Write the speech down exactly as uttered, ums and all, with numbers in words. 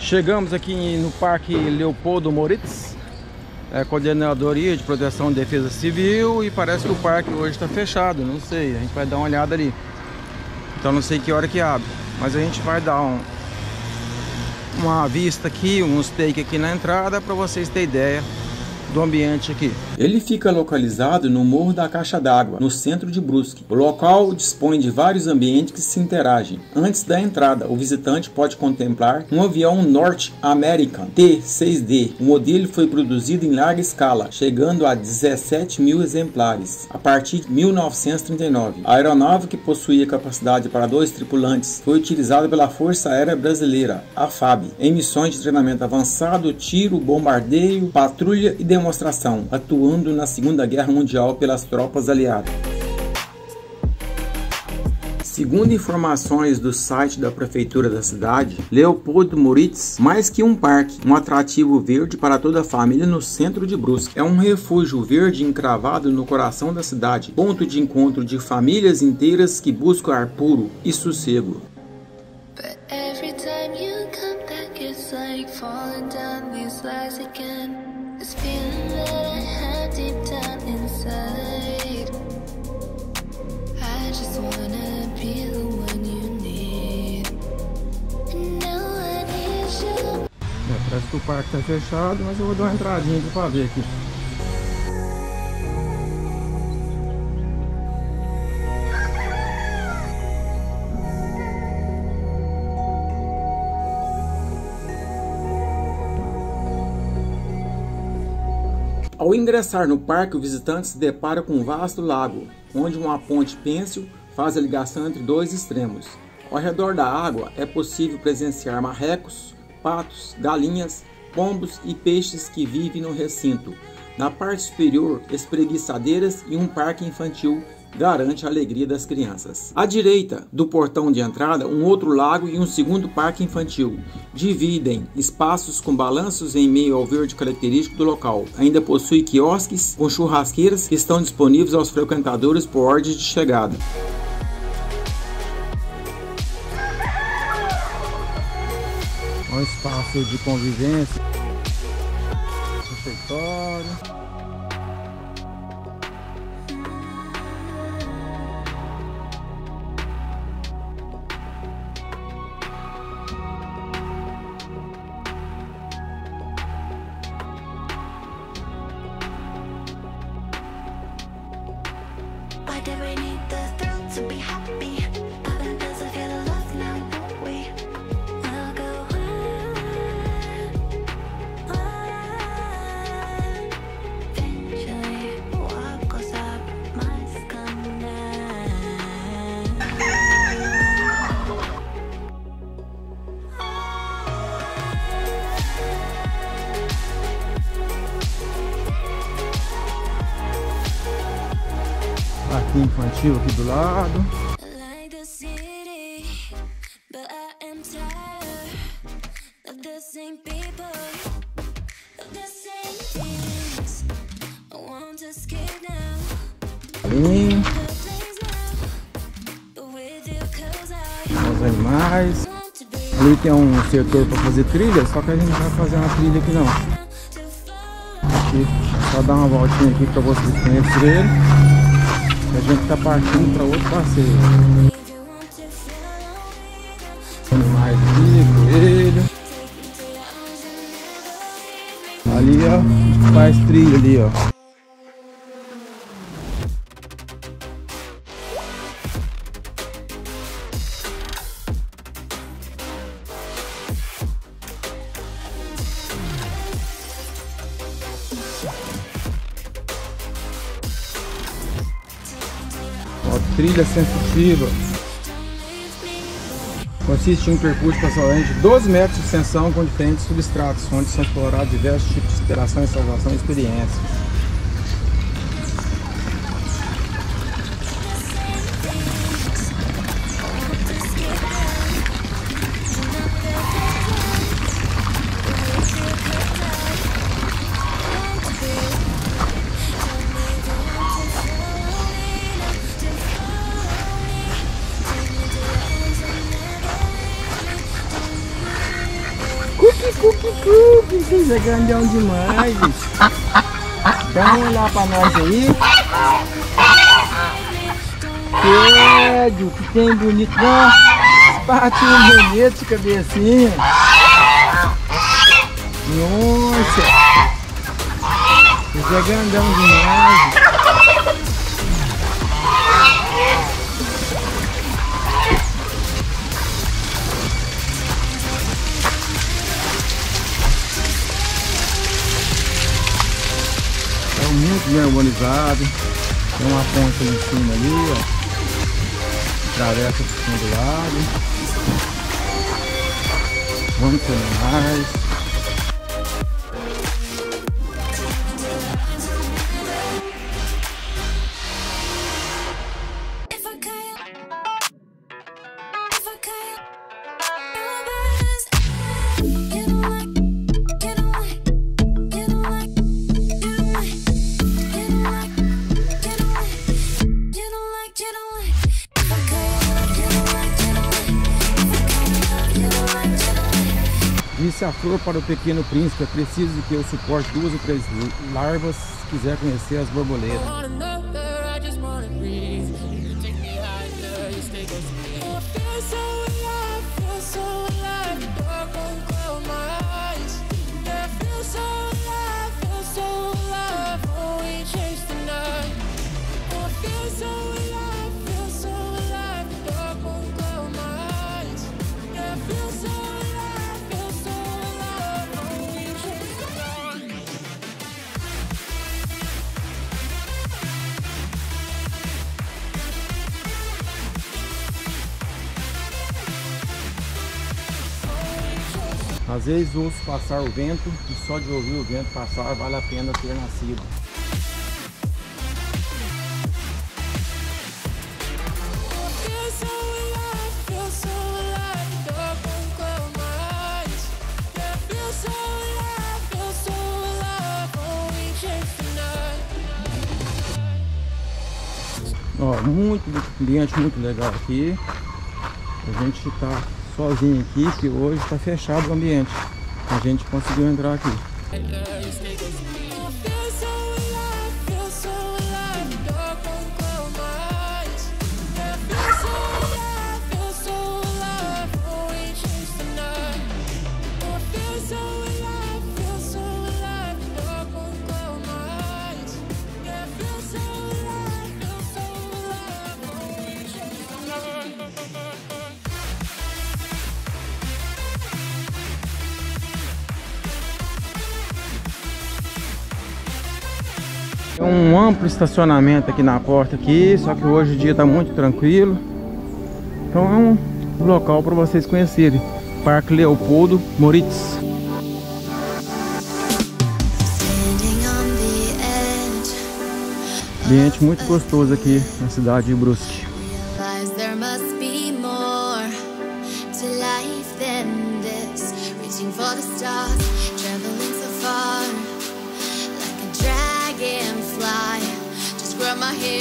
Chegamos aqui no Parque Leopoldo Moritz, é, Coordenadoria de Proteção e Defesa Civil, e parece que o parque hoje está fechado, não sei, a gente vai dar uma olhada ali. Então não sei que hora que abre, mas a gente vai dar um, uma vista aqui, uns take aqui na entrada para vocês terem ideia do ambiente aqui. Ele fica localizado no Morro da Caixa d'Água, no centro de Brusque. O local dispõe de vários ambientes que se interagem. Antes da entrada, o visitante pode contemplar um avião North American T seis D. O modelo foi produzido em larga escala, chegando a dezessete mil exemplares, a partir de mil novecentos e trinta e nove. A aeronave, que possuía capacidade para dois tripulantes, foi utilizada pela Força Aérea Brasileira, a F A B, em missões de treinamento avançado, tiro, bombardeio, patrulha e demonstração. demonstração, atuando na Segunda Guerra Mundial pelas tropas aliadas. Segundo informações do site da prefeitura da cidade, Leopoldo Moritz, mais que um parque, um atrativo verde para toda a família no centro de Brusque. É um refúgio verde encravado no coração da cidade, ponto de encontro de famílias inteiras que buscam ar puro e sossego. This feeling that I had deep down inside, I just wanna be the one you need, and now I need you. É, parece que o parque tá fechado, mas eu vou dar uma entradinha aqui pra ver aqui. Ao ingressar no parque, o visitante se depara com um vasto lago, onde uma ponte pêncil faz a ligação entre dois extremos. Ao redor da água é possível presenciar marrecos, patos, galinhas, pombos e peixes que vivem no recinto. Na parte superior, espreguiçadeiras e um parque infantil garante a alegria das crianças. À direita do portão de entrada, um outro lago e um segundo parque infantil dividem espaços com balanços em meio ao verde característico do local. Ainda possui quiosques com churrasqueiras que estão disponíveis aos frequentadores por ordem de chegada. Um espaço de convivência, refeitório. Parque infantil aqui do lado. Ali. Os animais. Ali tem um setor para fazer trilha, só que a gente não vai fazer uma trilha aqui não. Aqui, só dar uma voltinha aqui para vocês conhecerem. A gente tá partindo para outro passeio. Animais aqui, coelho. Ali, ó, faz trilha ali, ó. Ó, trilha sensitiva. Consiste em um percurso passageiro de doze metros de extensão com diferentes substratos, onde são explorados diversos tipos de interação, salvação e experiências. Cookie Cookie, vocês é grandão demais, bicho. Dá uma olhada pra nós aí. Prédio, que tem bonito. Nossa, patinho bonito, cabecinha. Nossa. Vocês é grandão demais. Muito bem organizado. Tem uma ponte ali em cima ali, ó. Atravessa por cima do lado. Vamos ter mais. Disse a flor para o pequeno príncipe: é preciso que eu suporte duas ou três larvas se quiser conhecer as borboletas. Às vezes ouço passar o vento e só de ouvir o vento passar vale a pena ter nascido. Ó, muito ambiente muito legal aqui. A gente tá sozinho aqui, que hoje está fechado o ambiente. A gente conseguiu entrar aqui. Tem um amplo estacionamento aqui na porta aqui, só que hoje o dia está muito tranquilo. Então é um local para vocês conhecerem. Parque Leopoldo Moritz. Ambiente muito gostoso aqui na cidade de Brusque. My hair